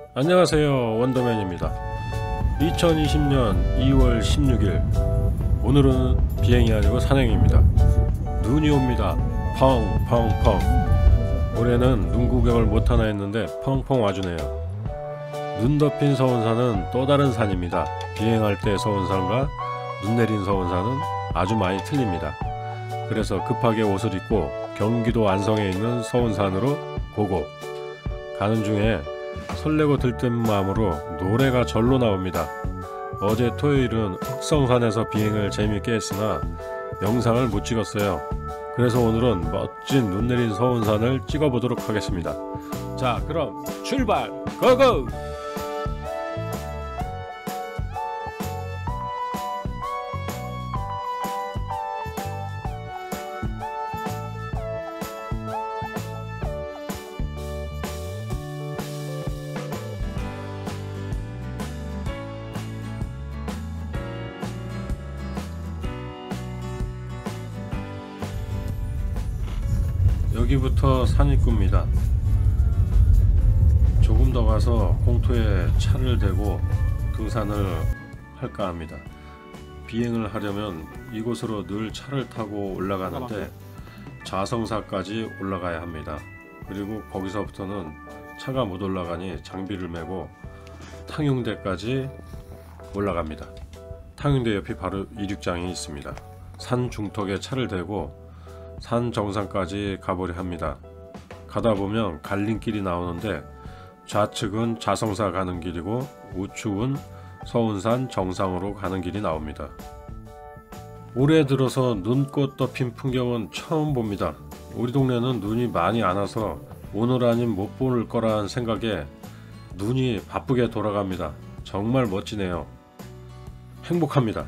안녕하세요, 원더맨입니다. 2020년 2월 16일, 오늘은 비행이 아니고 산행입니다. 눈이 옵니다. 펑펑펑. 올해는 눈 구경을 못하나 했는데 펑펑 와주네요. 눈 덮인 서운산은 또 다른 산입니다. 비행할 때 서운산과 눈 내린 서운산은 아주 많이 틀립니다. 그래서 급하게 옷을 입고 경기도 안성에 있는 서운산으로 고고. 가는 중에 설레고 들뜬 마음으로 노래가 절로 나옵니다. 어제 토요일은 흑성산에서 비행을 재밌게 했으나 영상을 못 찍었어요. 그래서 오늘은 멋진 눈 내린 서운산을 찍어보도록 하겠습니다. 자, 그럼 출발! 고고! 여기부터 산입구입니다. 조금 더 가서 공터에 차를 대고 등산을 할까 합니다. 비행을 하려면 이곳으로 늘 차를 타고 올라가는데 자성사까지 올라가야 합니다. 그리고 거기서부터는 차가 못 올라가니 장비를 메고 탕용대까지 올라갑니다. 탕용대 옆이 바로 이륙장이 있습니다. 산 중턱에 차를 대고 산 정상까지 가보려 합니다. 가다 보면 갈림길이 나오는데 좌측은 자성사 가는 길이고 우측은 서운산 정상으로 가는 길이 나옵니다. 올해 들어서 눈꽃 덮인 풍경은 처음 봅니다. 우리 동네는 눈이 많이 안 와서 오늘 아님 못 볼 거란 생각에 눈이 바쁘게 돌아갑니다. 정말 멋지네요. 행복합니다.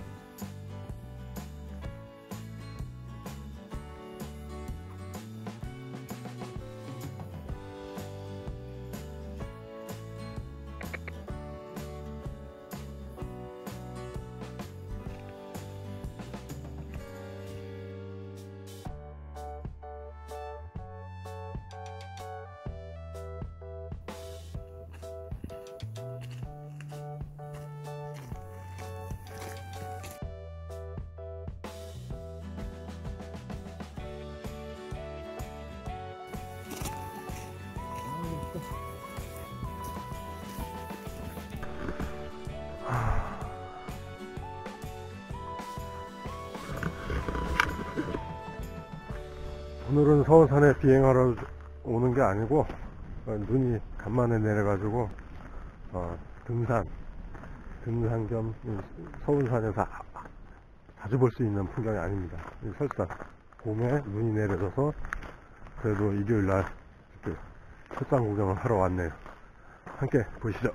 오늘은 서운산에 비행하러 오는 게 아니고 눈이 간만에 내려가지고 등산 겸 서운산에서 자주 볼 수 있는 풍경이 아닙니다. 설산 봄에 눈이 내려져서 그래도 일요일날 설산 구경을 하러 왔네요. 함께 보시죠.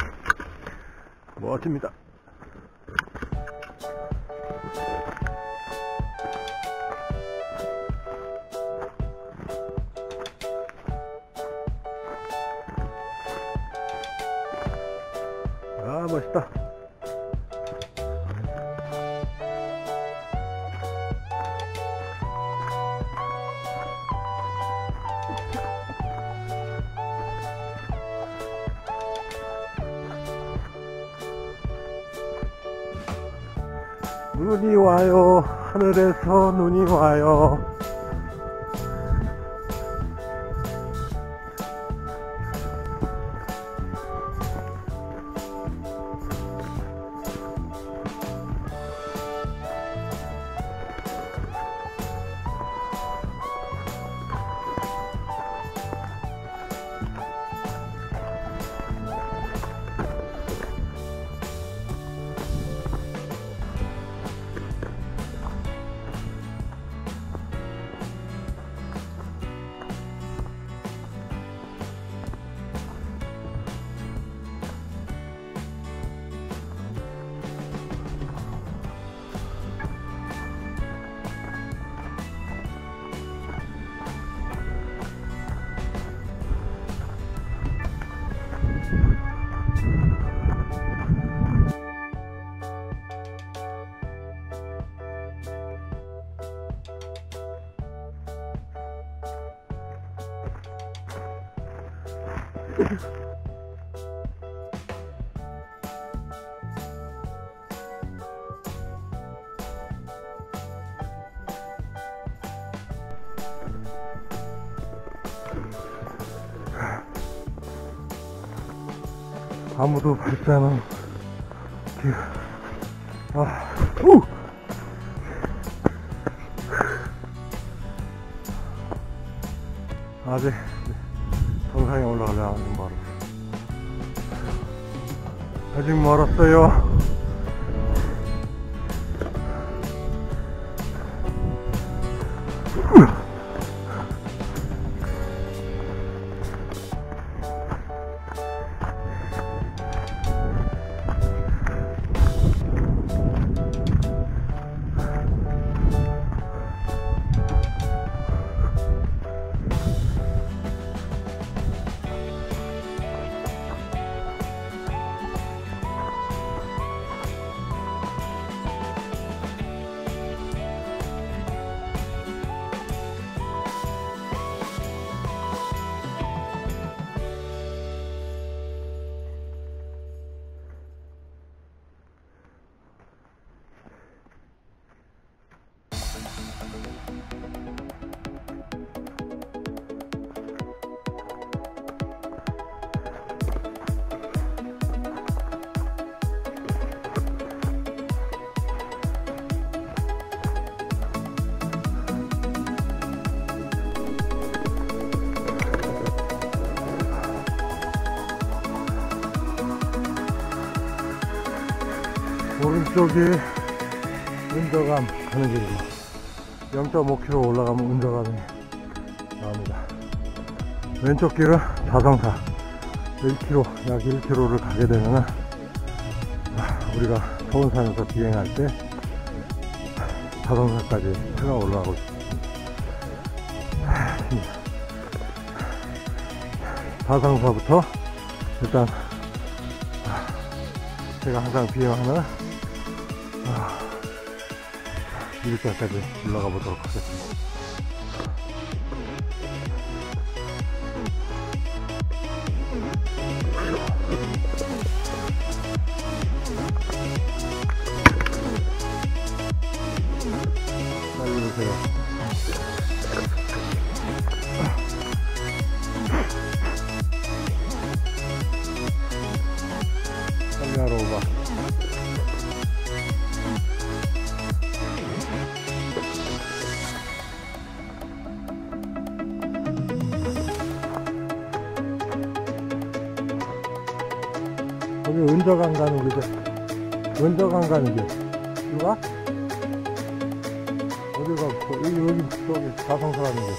멋집니다. 아, 멋있다. 눈이 와요. 하늘에서 눈이 와요. 아무도 밟지 않은 길. 우! 아직 정상에 올라가려면 멀어. 아직 멀었어요. 오른쪽이 은저감 가는 길이고 0.5km 올라가면 은저감이 나옵니다. 왼쪽 길은 자성사 1km, 약 1km를 가게 되면 우리가 서운산에서 비행할 때 자성사까지 해가 올라가고 있습니다. 자성사부터 일단 제가 항상 비행하는 일자까지 올라가 보도록 하겠습니다. 살려주세요. 살려러 오바. 여기 은저강 가는 길이죠. 은저강 가는 길. 이거 가? 어디가? 여기 저기 자성사 가는 길.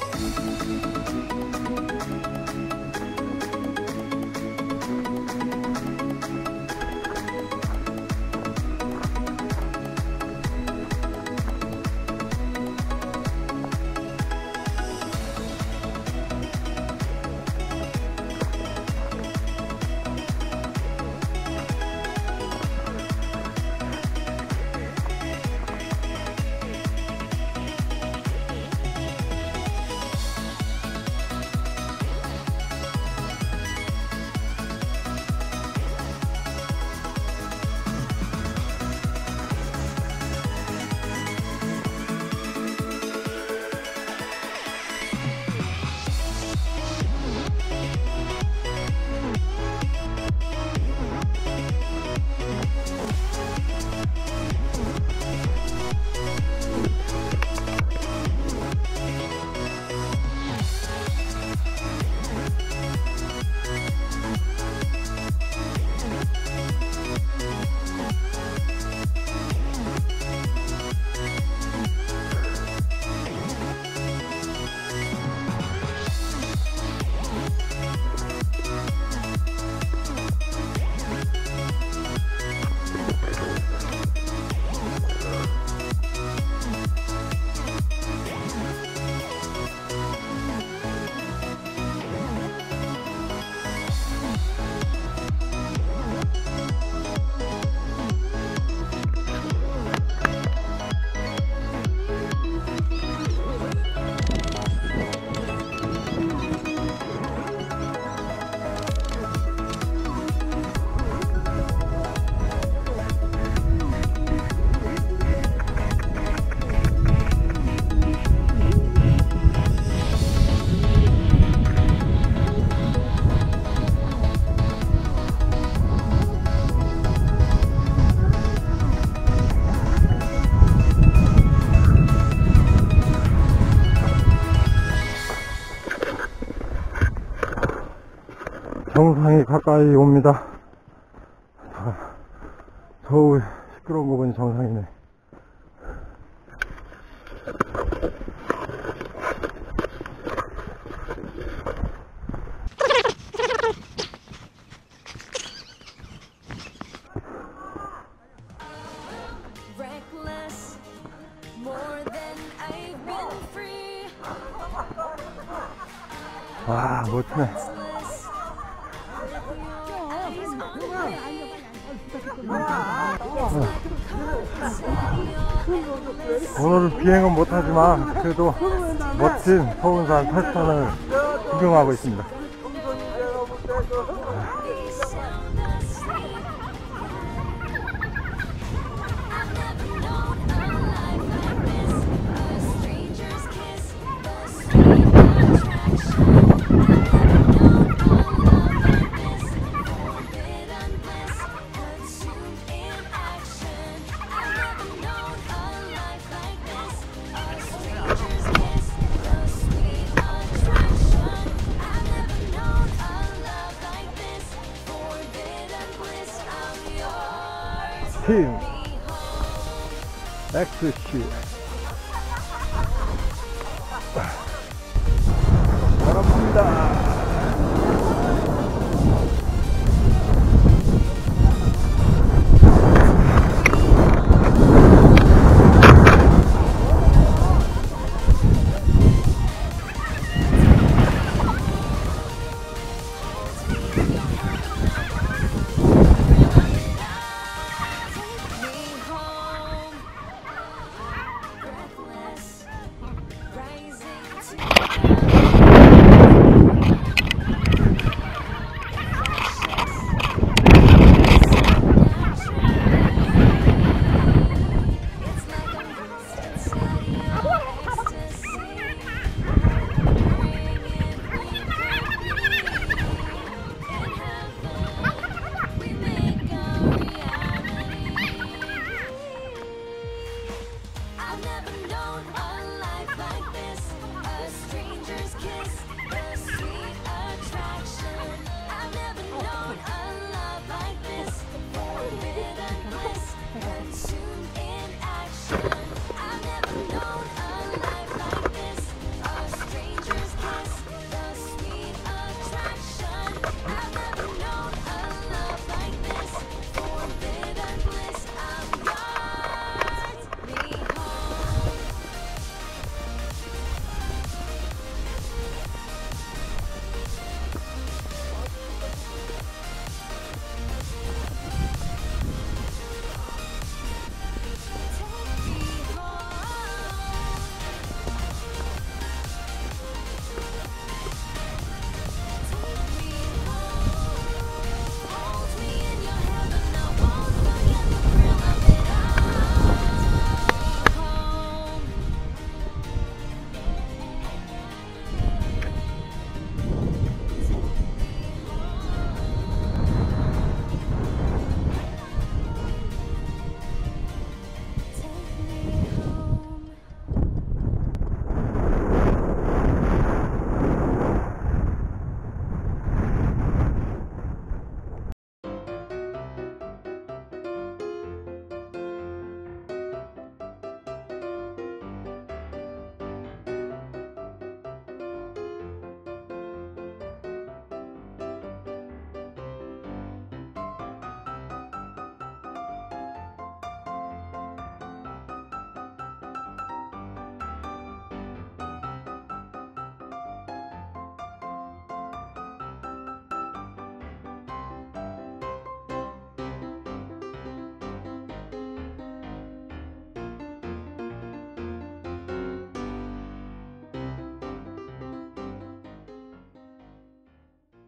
정상이 가까이 옵니다. 저우 시끄러운 거 보니 정상이네. Reckless, more than I've been free. 와, 멋지네. 오늘 비행은 못하지만 그래도 멋진 서운산 8선을 구경하고 있습니다. 팀 XC 바랍니다.